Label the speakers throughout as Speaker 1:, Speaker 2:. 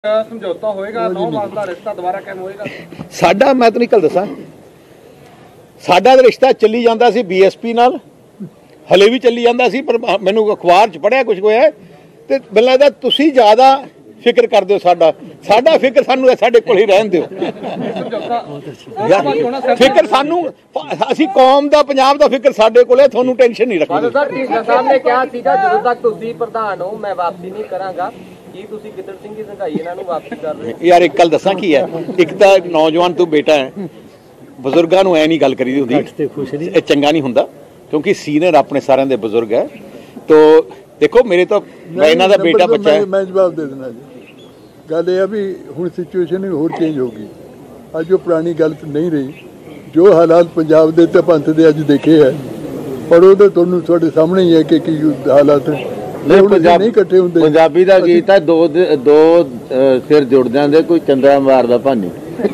Speaker 1: समझौता होएगा 9 मास का रिश्ता दोबारा कायम होएगा
Speaker 2: साडा मैं तो नहीं कल दसा साडा रिश्ता चली जाता सी बीएसपी नाल हले भी चली जाता सी पर मैनू अखबार च पढ़िया कुछ होया ते मैनूं लगदा तुसीं ज़्यादा फिक्र करदे हो साडा फिक्र सानू साडे कोल ही रहन दिओ फिक्र सानू असीं कौम दा पंजाब दा फिक्र साडे कोल है तुहानू टेंशन नहीं रखनी
Speaker 3: सर ढींगरा साहब ने कहा सीगा ਜਦੋਂ तक तुसीं प्रधान हो मैं वापसी नहीं करांगा ਕੀ ਤੁਸੀਂ ਗਿੱਦੜ ਸਿੰਘ ਦੀ ਸੰਘਾਈ ਇਹਨਾਂ ਨੂੰ ਵਾਪਸ ਕਰ ਰਹੇ
Speaker 2: यार एक गल दसां की है एक तो नौजवान तू बेटा है बजुर्गों नूं ऐ नहीं गल करी दी हुंदी ये चंगा नहीं हुंदा क्योंकि सीनियर अपने सारे दे बजुर्ग है तो देखो मेरे तो मैं इन्हां दा बेटा बच्चा है
Speaker 4: मैं जवाब दे देना जी गल ये भी हुण सिचुएशन होर चेंज होगी अज जो पुरानी गल नहीं रही जो हालात पंजाब दे ते पंथ दे अज देखे है पर वो तो तुहानूं तुहाडे सामने ही है कि की हालात
Speaker 5: पंजाबी दा गीत है दो सिर जुड़ जांदे कोई चंद्रा मारदा भानी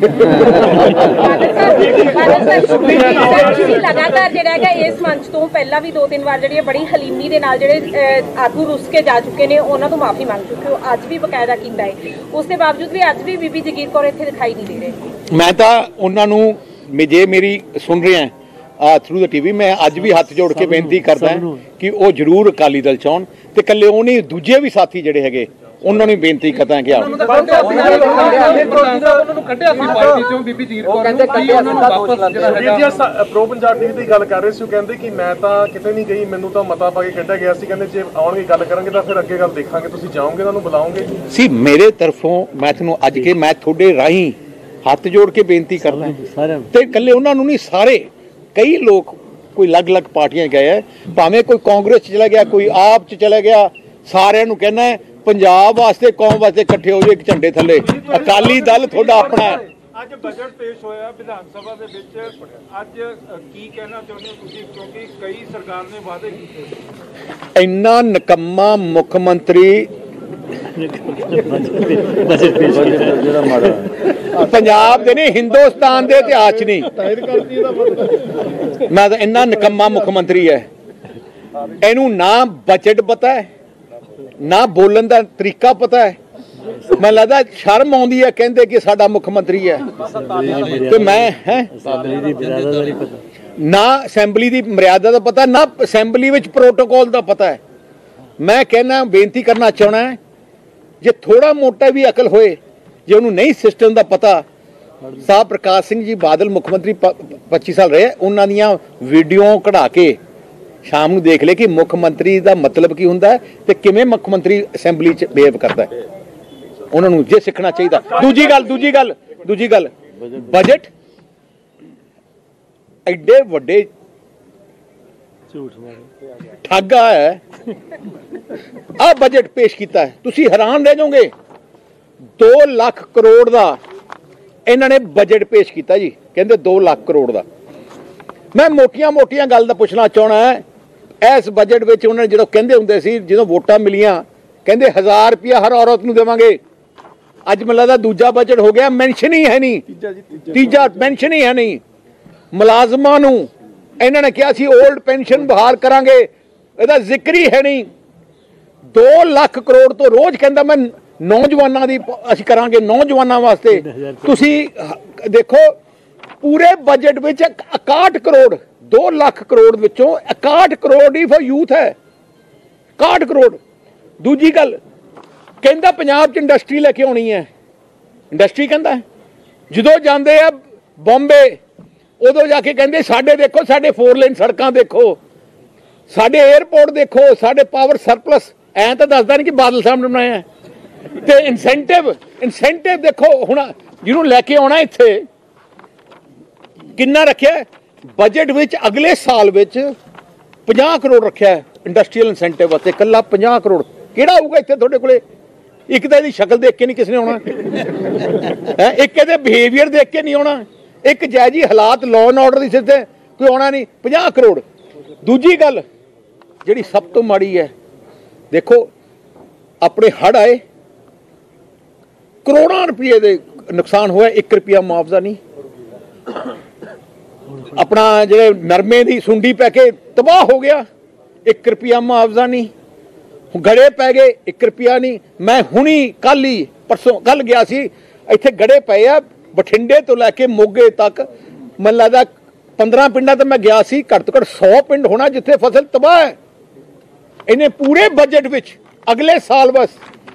Speaker 6: लगातार ਜਿਹੜਾ ਹੈਗਾ ਇਸ ਮੰਚ ਤੋਂ ਪਹਿਲਾਂ ਵੀ 2-3 ਵਾਰ ਜਿਹੜੀ ਬੜੀ ਹਲੀਮੀ ਦੇ ਨਾਲ ਜਿਹੜੇ ਆਗੂ ਰੁੱਸ ਕੇ ਜਾ ਚੁੱਕੇ ਨੇ ਉਹਨਾਂ ਤੋਂ ਮਾਫੀ ਮੰਗ ਚੁੱਕੇ ਹੋ ਅੱਜ ਵੀ ਬਕਾਇਦਾ ਕੀਤਾ ਹੈ ਉਸ ਦੇ ਬਾਵਜੂਦ ਵੀ ਅੱਜ ਵੀ ਬੀਬੀ ਜਗੀਰ ਕੌਰ ਇੱਥੇ ਦਿਖਾਈ ਨਹੀਂ ਦੇ ਰਹੇ
Speaker 2: ਮੈਂ ਤਾਂ ਉਹਨਾਂ ਨੂੰ ਜੇ ਮੇਰੀ ਸੁਣ ਰਹੇ ਆ थ्रू द टीवी मैं अज भी हथ जोड़ के बेनती करदा कि वो जरूर अकाली दल च आउण ते कल्ले ओह नहीं दूजे भी साथी जिहड़े हैगे ਉਹਨਾਂ ਨੂੰ ਬੇਨਤੀ ਕਰਦਾ ਕਿ ਆਓ
Speaker 1: ਪ੍ਰੋ ਪੰਜਾਬ ਟੀਵੀ ਦੀ ਗੱਲ ਕਰ ਰਹੇ ਸੀ ਉਹ ਕਹਿੰਦੇ ਕਿ ਮੈਂ ਤਾਂ ਕਿਤੇ ਨਹੀਂ ਗਈ ਮੈਨੂੰ ਤਾਂ ਮਤਾ ਪਾ ਕੇ ਕੱਢਿਆ ਗਿਆ ਸੀ ਕਹਿੰਦੇ ਜੇ ਆਉਣਗੇ ਗੱਲ ਕਰਾਂਗੇ ਤਾਂ ਫਿਰ ਅੱਗੇ ਗੱਲ ਦੇਖਾਂਗੇ ਤੁਸੀਂ ਜਾਓਗੇ ਤੁਹਾਨੂੰ ਬੁਲਾਓਗੇ
Speaker 2: ਸੀ ਮੇਰੇ ਤਰਫੋਂ ਮੈਂ ਤੁਹਾਨੂੰ ਅੱਜ ਕੇ ਮੈਂ ਤੁਹਾਡੇ ਰਾਹੀਂ ਹੱਥ ਜੋੜ ਕੇ ਬੇਨਤੀ ਕਰਦਾ ਤੇ ਇਕੱਲੇ ਉਹਨਾਂ ਨੂੰ ਨਹੀਂ ਸਾਰੇ कई लोग कोई अलग अलग पार्टियां गए है भावें कोई कांग्रेस चला गया कोई आप च चला गया सारे कहना है पंजाब वास्ते कौम वास्ते इकट्ठे हो जाओ एक झंडे थले अकाली दल थोड़ा अपना है
Speaker 1: ਅੱਜ ਬਜਟ ਪੇਸ਼ ਹੋਇਆ ਵਿਧਾਨ ਸਭਾ ਦੇ ਵਿੱਚ ਅੱਜ ਕੀ ਕਹਿਣਾ ਚਾਹੁੰਦੇ ਹੋ ਤੁਸੀਂ ਕਿਉਂਕਿ ਕਈ ਸਰਕਾਰ ਨੇ ਵਾਅਦੇ ਕੀਤੇ
Speaker 2: ਇੰਨਾ ਨਿਕੰਮਾ ਮੁੱਖ ਮੰਤਰੀ पंजाब दे नहीं हिंदुस्तान दे इतिहास नहीं मैं तो इन्ना निकम्मा मुख्यमंत्री है इनू ना बजट पता है ना बोलन दा तरीका पता है मैं लगता शर्म आउंदी है कहंदे कि साडा मुख्यमंत्री है ते मैं है ना असैंबली दी मर्यादा दा पता ना असैंबली विच प्रोटोकॉल दा पता है मैं कहना बेनती करना चाहना है जे थोड़ा मोटा भी अकल होए जे उन्होंने नहीं सिस्टम का पता साहब प्रकाश सिंह जी बादल मुख्यमंत्री 25 साल रहे उन्होंने दियां वीडियो कढ़ा के शाम को देख ले कि मुख्यमंत्री का मतलब की हुंदा है ते किवें मुख्यमंत्री असैंबली च बिहेव करता है उन्होंने जे सीखना चाहिए दूजी गल बजट एडे वड्डे ठग है आ बजट पेश किया है तुसी हैरान रह जाओगे 2 लाख करोड़ का इन्होंने बजट पेश किया जी कहते 2 लाख करोड़ का मैं मोटिया मोटिया गल का पूछना चाहना है इस बजट में उन्होंने जो कहते होंगे सी जो वोटां मिलियां कहते 1000 रुपया हर औरत को देवांगे अज मैं लगता दूजा बजट हो गया मैंशन ही है नहीं तीजा मैंशन ही है नहीं मुलाजमां नूं इन्होंने कहा सी ओल्ड पेंशन बहाल करांगे इहदा जिक्र ही है नहीं 2 लाख करोड़ तो रोज कहता मैं नौजवानों की असीं करांगे नौजवानों वास्ते तुसी देखो पूरे बजट में 61 करोड़ 2 लाख करोड़ विचों 61 करोड़ ही फॉर यूथ है 61 करोड़ दूजी गल कहता पंजाब च इंडस्ट्री लेके आनी है इंडस्ट्री कहता है जो जाते हैं बॉम्बे उदों जाके कहते साडे देखो साडे 4 लेन सड़कां देखो साडे एयरपोर्ट देखो साडे पावर सरप्लस ऐ तो दसदा नहीं कि बादल साहब ने बनाया ते इंसेंटिव देखो हुण जिन्हों लैके आना इत्थे किन्ना रखिया बजट विच अगले साल विच 50 करोड़ रखिया इंडस्ट्रीयल इंसेंटिव वास्ते कल्ला 50 करोड़ किहड़ा होऊगा इत्थे तुहाडे कोले एक तां इहदी शक्ल देख के नहीं किसी ने आउणा है एक इहदे बिहेवियर देख के नहीं आउणा एक जायजी हालात लॉ एंड ऑर्डर दी सिद्ध कोई आउणा नहीं 50 करोड़ दूजी गल जिहड़ी सब तो माड़ी है देखो अपने हड़ आए करोड़ों रुपये दे नुकसान होया 1 रुपया मुआवजा नहीं अपना जो नरमे की सुंडी पै के तबाह हो गया 1 रुपया मुआवजा नहीं गड़े पै गए 1 रुपया नहीं। मैं हुणी कल ही परसों कल गया सी, इत्थे गड़े पे आ बठिंडे तो लैके मोगे तक, मैं लगता 15 पिंडा तो मैं गया सी, घट तो घट 100 पिंड होना जिथे फसल तबाह है। इन्हें पूरे बजट विच अगले साल बस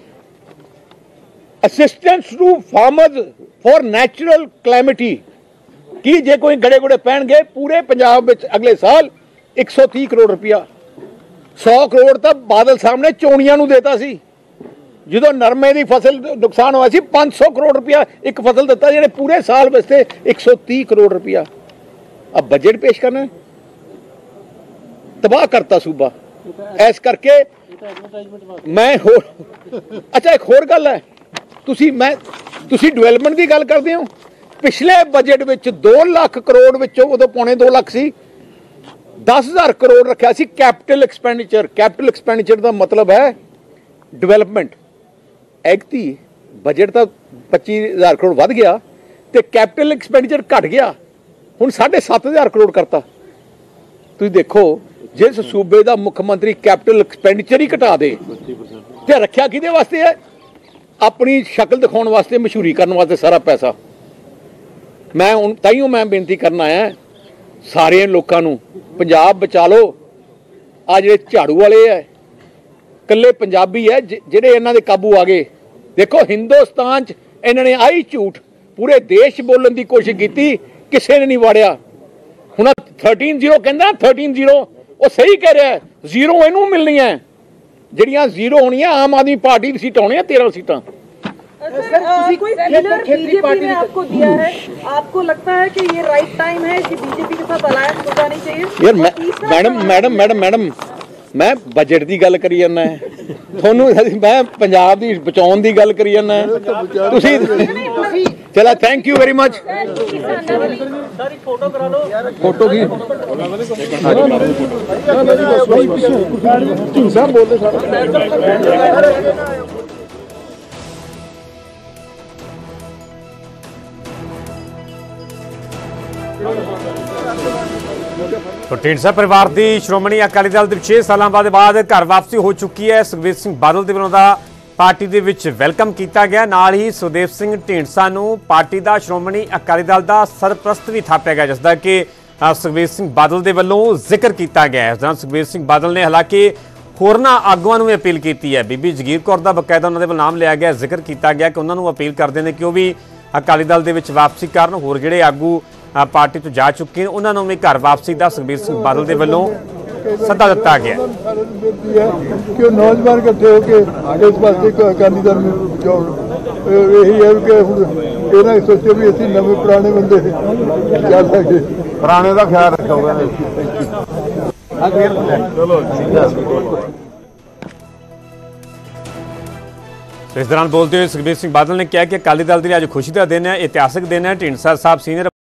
Speaker 2: assistance to farmers for natural calamity की जे कोई गड़े गुड़े पैन गए पूरे पंजाब विच अगले साल 130 करोड़ रुपया। 100 करोड़ तो बादल साहब ने चोणियां नूं देता सी, जो नरमे की फसल नुकसान हुआ 500 करोड़ रुपया एक फसल दिता, जिन्हें पूरे साल वास्ते 130 करोड़ रुपया। अब बजट पेश करना तबाह करता सूबा। इस करके मैं अच्छा एक होर गल है, तुसी डेवलपमेंट की गल करते हो। पिछले बजट विच 2 लाख करोड़ विचों उदों पौने 2 लाख सी, 10,000 करोड़ रखा सी कैपिटल एक्सपेंडिचर। कैपिटल एक्सपेंडिचर का मतलब है डेवलपमेंट। एगती बजट तो 25,000 करोड़ वध गया तो कैपिटल एक्सपेंडिचर घट गया, हुण 7,500 करोड़ करता। तुसीं देखो जिस सूबे का मुख्यमंत्री कैपिटल एक्सपेंडिचर ही घटा दे तो रखा किहदे वास्ते है? अपनी शक्ल दिखाने वास्ते, मशहूरी करने वास्ते सारा पैसा। मैं हुण ताइयों मैं बेनती करना है सारे लोगों नूं, पंजाब बचा लो। आ जिहड़े झाड़ू वाले है कल्ले पंजाबी है जिहड़े इन्हां दे काबू आ गए। देखो हिंदुस्तान च इन्हां ने आई झूठ पूरे देश बोलने की कोशिश की, किसी ने नहीं वाड़िया। हुण 13-0 कहंदा 13-0 वो सही कह रहा है, 0 इनू मिलनी है, जिहड़ियां 0 होनी आम आदमी पार्टी की सीट होनी 13 सीटां।
Speaker 7: बीजेपी ने आपको दिया है, आपको लगता है कि ये राइट टाइम है कि बीजेपी के साथ अलायंस हो जानी चाहिए?
Speaker 2: यार मैडम मैं बजट की गल करी जाना है, थोनू मैं पंजाब की बचाने की गल करी जाना है। चला thank you very much. Photo की
Speaker 8: तो ਢੀਂਡਸਾ परिवार की श्रोमणी अकाली दल 6 साल बाद घर वापसी हो चुकी है। सुखबीर सिंह बादल के वलों पार्टी के विच वेलकम किया गया, नाल ही सुखदेव सिंह ਢੀਂਡਸਾ नूं पार्टी का श्रोमणी अकाली दल का सरप्रस्त भी थापिया गया, जिसका कि सुखबीर सिंह बादल के वलों जिक्र किया गया है। इस दौरान सुखबीर सिंह बादल ने हालांकि होरना आगुआं नूं अपील की है। बीबी जगीर कौर का बकायदा उन्होंने नाम लिया गया, जिक्र किया गया कि उन्होंने अपील करते हैं कि वह भी अकाली दल के वापसी करन। होर जिहड़े आगू पार्टी तो जा चुके हैं उन्होंने भी घर वापसी का सुखबीर सिंह बादल के वलों सदा दिता गया
Speaker 4: कि नौजवान इकट्ठे होकर इस पास अकाली दल में यही है कि इन्हें सोचो भी असं नवे पुराने बंदे चल सके, पुराने का ख्याल रखोगे।
Speaker 8: इस दौरान बोलते हुए सुखबीर सिंह बादल ने कहा कि अकाली दल के लिए अज खुशी का दिन है, इतिहासक दिन है। ਢੀਂਡਸਾ साहब सीनियर